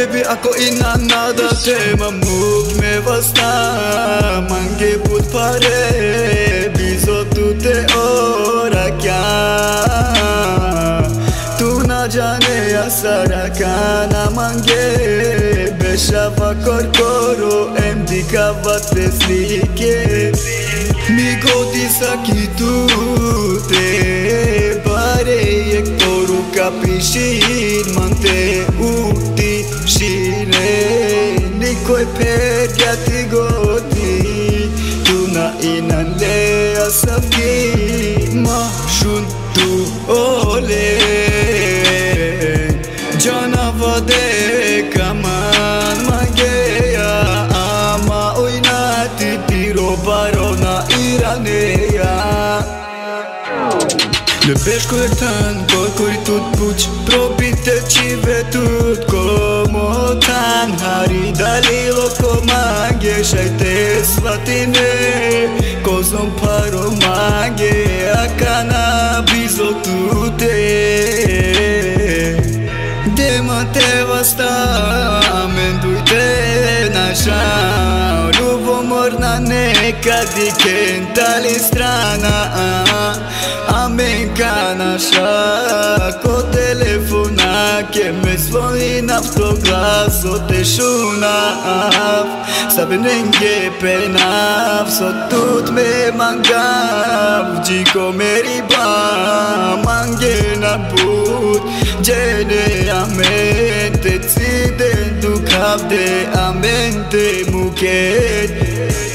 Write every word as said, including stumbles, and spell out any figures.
Baby ako inanada te mamuk me vasta mange put pare bizo tu te ora kya tu na jane asara kana mange beshava korkoro em dikavat teslike mi godi saki tu te pare ek toru kapishir mante uti shire nikoi perya ti godi tu na inande asaki ma shun tu ole jana vade kaman mageya ama oinati tiro barona iraneya Le beshku e tën, kori tut puq Probite qive tut Komo tan Hari dalilo ko mange Shajte svatine Kozon paro mange Akana bizo tute Dema te vasta Mendujte nasha Luvo morna neka Diken tali strana Americana ko telefona que me zvoni na автоглас te shunav sabe ninge penav so tut me mangav jiko meri ba mange na but jene amente tsiden du kavde amente muket